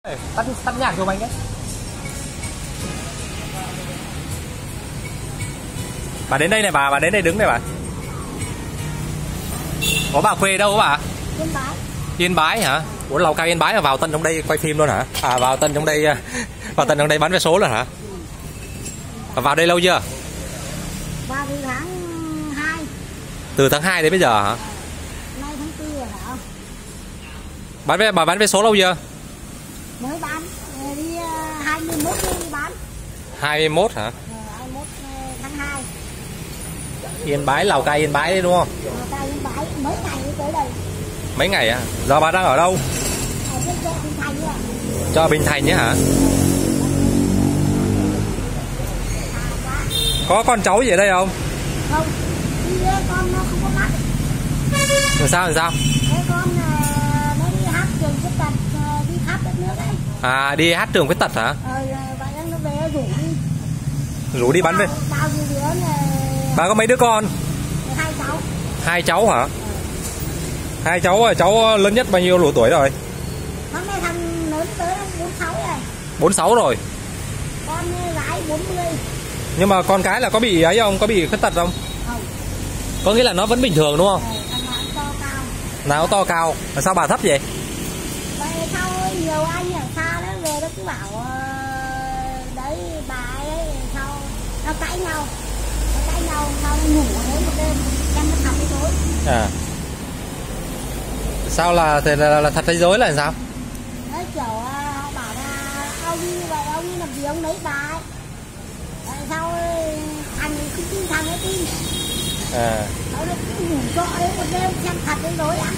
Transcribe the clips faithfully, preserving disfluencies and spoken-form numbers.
Tắt tắt nhạc cho anh đấy. Bà đến đây này bà, bà đến đây đứng này bà. Có bà quê đâu bà? Yên Bái. Yên Bái hả? Ủa Lào Cai Yên Bái mà vào Tân trong đây quay phim luôn hả? À vào Tân trong đây vào Tân trong đây bán vé số luôn hả? Và vào đây lâu chưa? Vào từ tháng hai. Từ tháng hai đến bây giờ hả? Nay tháng tư rồi hả? Bán vé bà bán vé số lâu chưa? Mới bán đi hai mươi mốt đi bán. hai mươi mốt hả? hai mươi mốt tháng hai. Yên Bái, Lào Cai Yên Bái đấy đúng không? Lào Cai Yên Bái mấy ngày tới đây. Mấy ngày á? Giờ bà đang ở đâu? Ở trên chợ Bình Thành ạ. Chợ Bình Thành nhé hả? Có con cháu gì ở đây không? Không, đi con nó không có mắt. Làm sao làm sao? Thế con nó đi hát trường khuyết tật, đi khắp đất nước ấy. À đi hát trường khuyết tật hả? Ờ, vậy nó về rủ đi. Rủ đi bắn về. Bao nhiêu đứa này? Bà có mấy đứa con? Hai cháu. Hai cháu hả? Hai cháu, cháu lớn nhất bao nhiêu độ tuổi rồi? Hôm nay thằng lớn tới bốn sáu rồi. bốn sáu rồi. Con gái bốn mươi. Nhưng mà con cái là có bị ấy không? Có bị khuyết tật không? Không. Có nghĩa là nó vẫn bình thường đúng không? Ờ, thằng nào to cao. Nào to cao. Mà sao bà thấp vậy? Vậy sao nhiều anh ở xa đó về nó cứ bảo uh, đấy bà ấy sao nó cãi nhau. Nó cãi nhau sao nó ngủ ở đấy một đêm em nó thật cái tối. À. Sao là thì là, là thật hay dối là sao? Đấy kiểu uh, họ bảo là ông như vậy ông như làm gì ông lấy bà ấy. Tại sao anh không tin thằng ấy tin. À. Nó cứ ngủ trọ đấy một đêm xem thật hay dối à.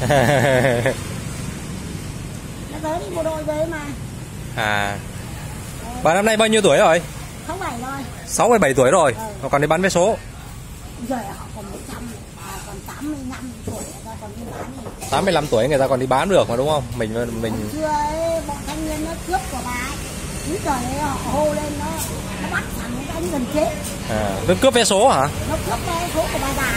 Nó tới đi bộ đội về mà. À. Bà năm nay bao nhiêu tuổi rồi? Sáu bảy rồi. sáu mươi bảy tuổi rồi. Ừ. Mà còn đi bán vé số. Rồi họ còn một trăm, à, còn tám mươi lăm tuổi người ta còn đi bán gì. tám mươi lăm tuổi người ta còn đi bán được mà đúng không? Mình mình Hôm xưa ấy, bọn thanh niên nó cướp của bà ấy. Cứ trời ấy họ hô lên nó nó bắt thằng nó đánh gần chết. à, nó cướp vé số hả? Nó cướp vé số của bà già.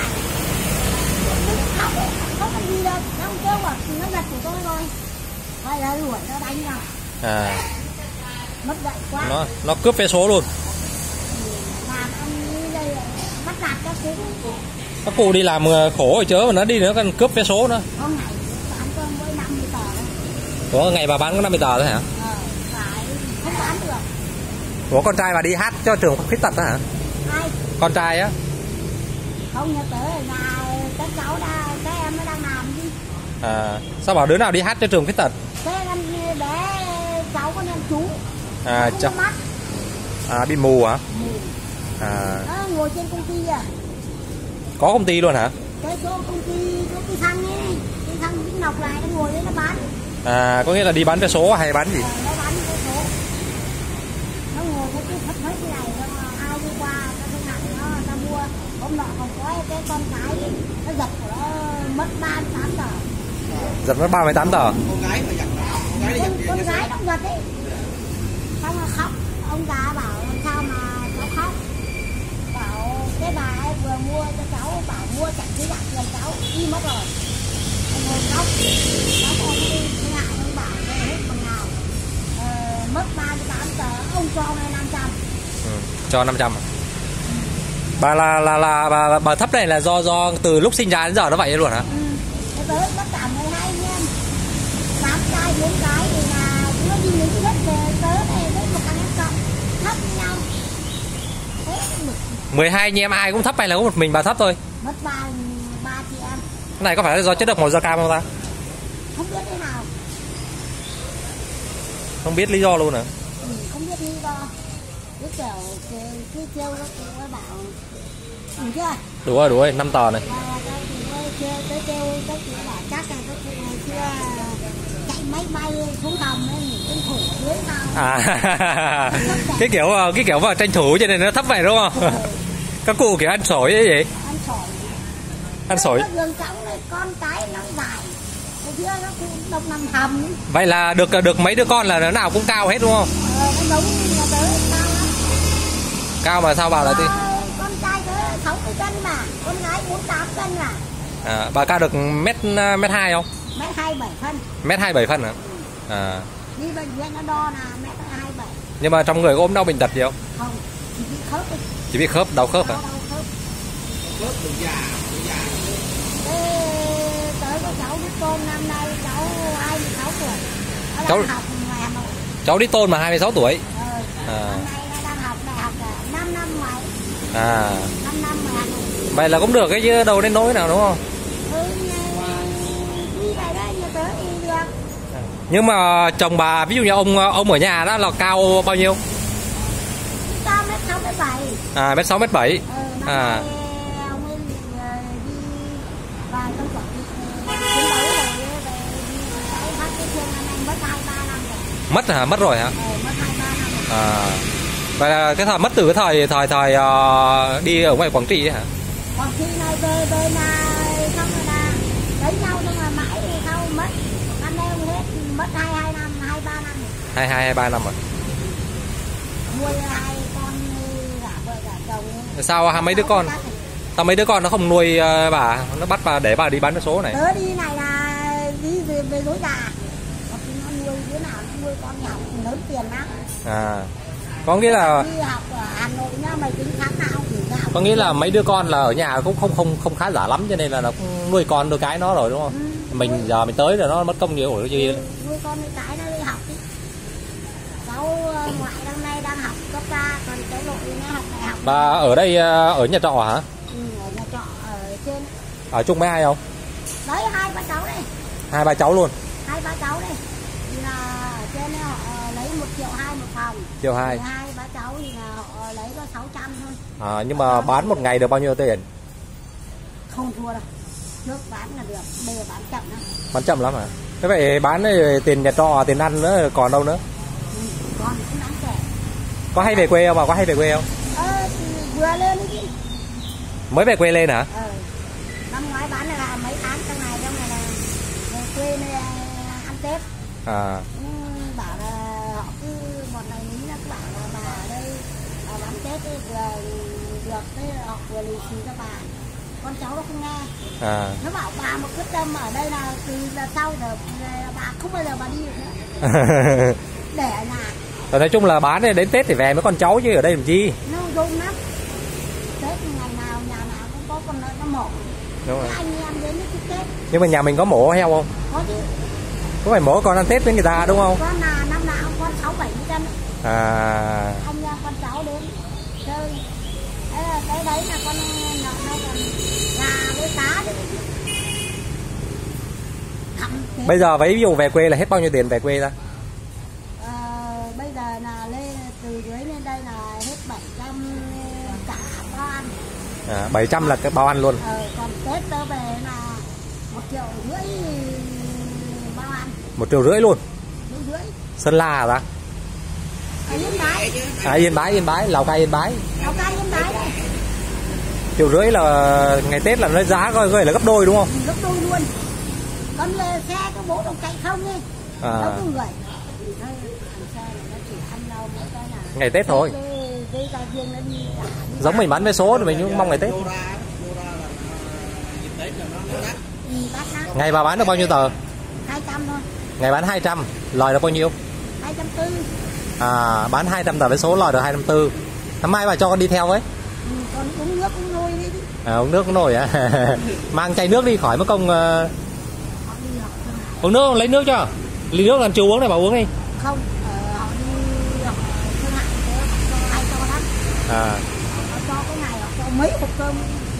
Nó khóc ấy, không làm gì đâu. Nó không kêu mà nó giật của tôi rồi. Hay là đuổi nó đánh vào. À. Mất dạy quá. Nó nó cướp vé số luôn. Làm ăn như đây bắt nạt các cụ. Các cụ đi làm khổ rồi chớ mà nó đi nữa còn cướp vé số nữa. Có ngày bán cơm mỗi năm mươi tờ đấy. Có ngày bà bán có năm mươi tờ thôi hả? Ờ, phải không bán được. Ủa con trai bà đi hát cho trường khuyết tật đó hả? Ai? Con trai á? Không nhớ tới ở nhà các cháu đã, các em nó đang làm đi. À, sao bảo đứa nào đi hát cho trường khuyết tật? Thế em bé cháu con em chú. À, không cháu. có mắt. À, bị mù hả? Mù. À. Nó ngồi trên công ty à. Có công ty luôn hả? Cái chỗ công ty, công ty xăng ấy. Cái xăng Vĩnh Ngọc lại nó ngồi đấy nó bán. À, có nghĩa là đi bán vé số hay bán gì? Ờ, nó bán vé số. Nó ngồi nó cứ thấp hết cái này. Nó, ai đi qua, nó không nặng nó, nó mua. Hôm nọ còn có cái con cái ấy, nó giật của nó mất ba mươi tám tờ. Giật mất ba mươi tám tờ. Con gái mà giật con gái Con, giật con gái nó giật ấy. Xong rồi khóc. Ông già bảo làm sao mà cháu khóc. Bảo cái bà ấy vừa mua cho cháu. Bảo mua chẳng thấy đặt tiền cháu. Đi mất rồi. Ông ngồi khóc. Cháu còn đi thế hại. Ông bảo đây hết bằng nào. Ờ, mất ba mươi tám tờ. Ông cho ngay năm trăm. Ừ, cho năm trăm. Bà là là là bà, bà thấp này là do do từ lúc sinh ra đến giờ nó vậy luôn hả? Ừ. Thế tới tất cả mười hai anh em. Tám trai bốn cái thì là nó đi lính hết về tới đây với một thằng em cộng thấp với nhau. Thế được. mười hai anh em ai cũng thấp hay là có một mình bà thấp thôi? Mất ba ba chị em. Cái này có phải là do chất độc màu da cam không ta? Không biết thế nào. Không biết lý do luôn hả? Ừ, không biết lý do. Cứ kiểu cứ kêu các cụ ấy bảo đủ chưa? Đúng rồi, đúng rồi, năm tờ này. Và các cụ ấy kêu tới kêu các cụ bảo chắc là các cụ ngày xưa chạy máy bay xuống hầm ấy nghỉ trên thủ dưới sao. À. cái kiểu cái kiểu vào tranh thủ cho nên nó thấp vậy đúng không? Ừ. Các cụ kiểu ăn sổi ấy gì? Ăn sỏi. Ăn sổi. Đường trống này con cái nó dài. Cái phía nó cũng đông nằm hầm. Vậy là được được mấy đứa con là đứa nào cũng cao hết đúng không? Ờ, nó giống là tới cao lắm. Cao mà sao bảo là thì Con trai tới sáu mươi cân mà, con gái bốn mươi tám cân mà. à, bà cao được mét mét hai không? Mét hai mươi bảy phân. Mét hai mươi bảy phân hả? À. đi bệnh viện nó đo là mét hai bảy. Nhưng mà trong người có ốm đau bệnh tật gì không? Không, chỉ bị khớp thôi. Chỉ bị khớp, đau khớp hả? Đau khớp. Khớp đường già, đường già. Thế tới có cháu đứa con năm nay cháu hai mươi sáu tuổi. Nó Cháu- đang học ngoài Hà Nội. Cháu đi tôn mà hai mươi sáu tuổi. Ờ, À. năm nay nó đang học đại học năm năm ngoài, À, năm năm ngoài Hà Nội. vậy là cũng được cái chứ đâu đến nỗi nào đúng không? Ừ, đi về đây như tới đi được. Nhưng mà chồng bà, ví dụ như ông ông ở nhà đó là cao bao nhiêu? Cao mét sáu mét bảy. À, mét sáu mét bảy. Ờ, năm À. nay ông ấy ờ, đi vài công cuộc đi ờ, chiến đấu rồi về đi đấy phát cái thương năm nay mất hai ba năm rồi. Mất hả? Mất rồi hả? Ờ, mất hai ba năm rồi. À, vậy là cái thời mất từ cái thời thời thời ờ, đi ở ngoài Quảng Trị ấy hả? Còn khi này về về này xong rồi là lấy nhau xong rồi mãi thì sau mất năm nay ông hết mất hai hai năm hai ba năm rồi. Hai hai hai ba năm rồi. Nuôi hai con gả vợ gả chồng. Sao hai mấy đứa con? Sao mấy đứa con nó không nuôi ờ, bà, nó bắt bà để bà đi bán vé số này? Tớ đi này là đi về, về dối gà. Còn khi nó nuôi đứa nào nó nuôi con nhỏ lớn tiền lắm. À, có nghĩa là Đi học ở Hà Nội nhá, mày tính tháng nào thì nào. có nghĩa là mấy đứa con là ở nhà cũng không không không khá giả lắm, cho nên là nó cũng nuôi con nuôi cái nó rồi đúng không? Ừ, Mình nuôi- giờ mình tới rồi nó mất công nhiều rồi cái gì. nuôi con nuôi cái nó đi học đi. Cháu ờ, ngoại năm nay đang học cấp ba, còn cháu nội nó học đại học. Bà ở đây ờ, ở nhà trọ hả? Ừ, ở nhà trọ ở trên. Ở chung với ai không? Đấy hai ba cháu đây, Hai ba cháu luôn. hai ba cháu đây. Thì là ở trên họ lấy một triệu hai một phòng. Triệu hai. Thì hai ba cháu thì là họ lấy có sáu trăm thôi. À, nhưng mà bán một ngày được bao nhiêu tiền? Không thua đâu. Trước bán là được, bây giờ bán chậm lắm. Bán chậm lắm hả? Thế vậy bán thì tiền nhà trọ, tiền ăn nữa còn đâu nữa? Ừ, con cũng đáng kể. Có hay về quê không bà? Có hay về quê không? Ờ, thì vừa lên đi chứ. Mới về quê lên hả? Ờ, năm ngoái bán là mấy tháng trong này, trong này là về quê nơi ăn Tết. À, Ừ, bảo là họ cứ một ngày ní nó cứ bảo là bà ở đây bà bán Tết ấy, vừa được thế họ vừa lì xì cho bà. Con cháu nó không nghe. à. Nó bảo bà một quyết tâm ở đây là từ giờ sau rồi bà không bao giờ bà đi được nữa. Để ở nhà Rồi nói chung là bán đến Tết thì về với con cháu chứ ở đây làm chi? nó rung lắm. Tết ngày nào nhà nào cũng có con lợn nó mổ. Đúng rồi. Anh em đến cái Tết Nhưng mà nhà mình có mổ heo không? có chứ. Có phải mổ con ăn Tết với người ta đúng không? Con là năm nào cũng con sáu bảy mươi cân đấy. À, Anh em con cháu đến chơi. Thế là cái đấy là con nó nó còn gà với cá đấy. Thậm thế. bây giờ với ví dụ về quê là hết bao nhiêu tiền về quê ta? Ờ, bây giờ là lên từ dưới lên đây là hết bảy trăm cả bao ăn. À, bảy trăm là cái bao ăn luôn. Ờ, còn Tết tớ về là một triệu rưỡi bao ăn. Một triệu rưỡi luôn. Rưỡi rưỡi. Sơn La hả ta? Ở Yên Bái. À, Yên Bái, Yên Bái, Lào Cai, Yên Bái. Lào Cai Yên Bái này. Triệu rưỡi là ngày Tết là nó giá coi coi là gấp đôi đúng không? Gấp đôi luôn. Con xe có bố đồng chạy không ấy. À. Đâu có người. Đây, thằng xe này nó chỉ ăn rau mỗi cái là Ngày Tết thôi. cái- cái gia viên nó đi cả- đi Giống mình bán vé số thì mình cũng mong ngày Tết. Đô ra, đô ra là dịp Tết là nó nó đắt. Ừ, bát nát. Ngày bà bán được bao nhiêu tờ? hai trăm thôi. Ngày bán hai trăm, lời được bao nhiêu? hai trăm tư. À, bán hai trăm tờ vé số lời được hai trăm tư. Năm mai bà cho con đi theo với. Ừ, con uống nước uống nôi đi. À, uống nước uống nổi à? Mang chai nước đi khỏi mất công uh, Họ đi họ Thương Hải. uống nước, lấy nước cho. Ly nước làm chú uống này bà uống đi. Không, ờ, họ đi họ Thương Hải thế họ cho ai cho lắm. À, Họ cho cái này họ cho mấy hộp cơm.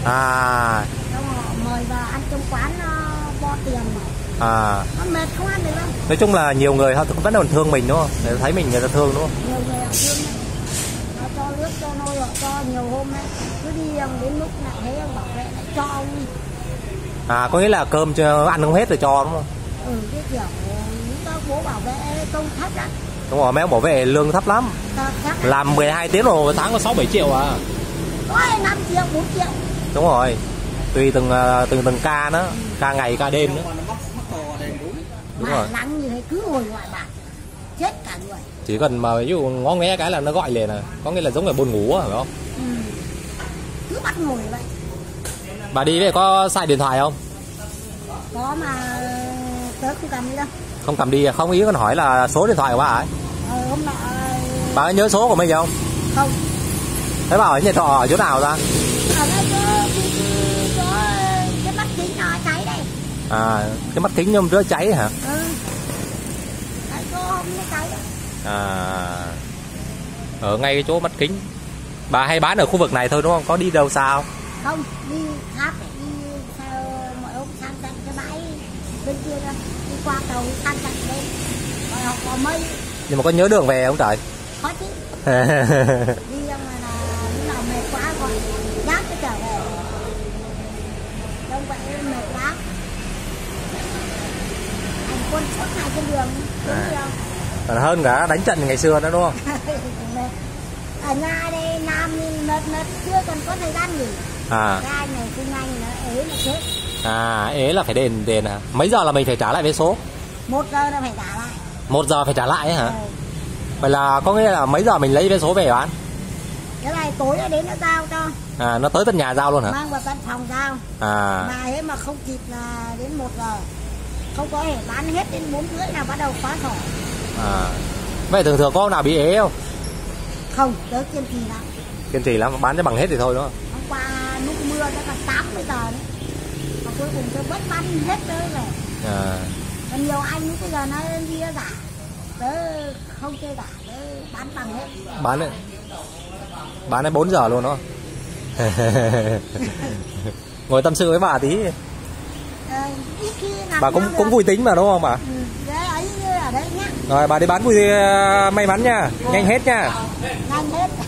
à, Xong rồi họ mời vào ăn trong quán nó bo tiền mà. à. Nó mệt không ăn được đâu. Nói chung là nhiều người họ vẫn còn thương mình đúng không? Để thấy mình người ta thương đúng không? Nhiều người họ thương đấy. Họ cho nước cho nôi họ cho nhiều hôm đấy. Cứ đi ông đến lúc lại thấy ông bảo vệ lại cho ông đi. À, có nghĩa là cơm cho ăn không hết rồi cho đúng không? Ừ, cái kiểu những các bố bảo vệ công thấp lắm. Đúng rồi, mấy ông bảo vệ lương thấp lắm. Thấp lắm. Làm mười hai tiếng rồi tháng có sáu bảy triệu à. Ôi, năm triệu, bốn triệu. Đúng rồi. Tùy từng ờ, từng từng ca nữa, ca ngày ca đêm nữa. Mà nó mắc mắc bò đèn đúng. Đúng Mà rồi. nắng như thế cứ ngồi ngoài bàn. Chết cả người. Chỉ cần mà ví dụ ngó nghe cái là nó gọi liền à. Có nghĩa là giống như buồn ngủ à, phải không? Ừ. Cứ bắt ngồi vậy. Bà đi đây có xài điện thoại không? Có mà tớ không cần đi đâu. Không cầm đi, không ý con hỏi là số điện thoại của bà ấy. Ờ, hôm nọ Bà có nhớ số của mình không? không. Thế bà ở nhà trọ ở chỗ nào ra? Ở đây có, có cái mắt kính nó cháy đây. À, cái mắt kính hôm trước cháy hả? Ừ. Đấy, có hôm nó cháy đấy. À, ở ngay cái chỗ mắt kính. Bà hay bán ở khu vực này thôi đúng không? Có đi đâu sao? Không, đi tháp để đi theo mọi hôm sang tận cái bãi bên kia ra, đi qua cầu sang tận đây. Rồi học có mây. Nhưng mà có nhớ đường về không trời? Khó chứ. Đi ra mà là lúc nào mệt quá còn dắt cái trở về. Đông vậy mệt lắm. Anh quân suốt ngày trên đường đúng À. không? Còn hơn cả đánh trận ngày xưa đó đúng không? Ở nhà đây Nam mệt mệt chưa còn có thời gian nghỉ. À, Ra này cứ nhanh nó ế nó chết. à, ế là phải đền đền hả? Mấy giờ là mình phải trả lại vé số? Một giờ nó phải trả lại. Một giờ phải trả lại ấy hả? Ừ. Vậy là có nghĩa là mấy giờ mình lấy vé số về bán? Cái này tối nó đến nó giao cho. À, nó tới tận nhà giao luôn hả? Mang vào tận phòng giao. À, Mà thế mà không kịp là đến một giờ. Không có thể bán hết đến bốn rưỡi là bắt đầu khóa sổ. à. Vậy thường thường có hôm nào bị ế không? Không, tớ kiên trì lắm. Kiên trì lắm, bán cho bằng hết thì thôi đúng không? Hôm qua lúc mưa nó còn tám mươi giờ đấy. Mà cuối cùng tớ vẫn bán hết tớ về. À, Còn nhiều anh bây giờ nó đi nó giả. Tớ không chơi giả, tớ bán bằng hết. bán đấy. Bán đến bốn giờ luôn đó. Ngồi tâm sự với bà tí. Ờ, ít khi làm Bà cũng nhau cũng được. vui tính mà đúng không bà? Ừ, đấy ấy như ở đấy nhá. Rồi bà đi bán vui may mắn nha, nhanh hết nha. Nhanh hết.